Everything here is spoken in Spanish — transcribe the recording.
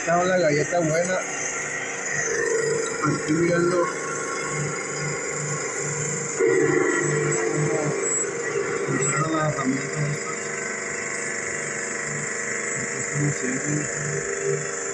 Esta es la galleta buena. Aquí viendo cómo funcionan las herramientas estas. Aquí estamos haciendo.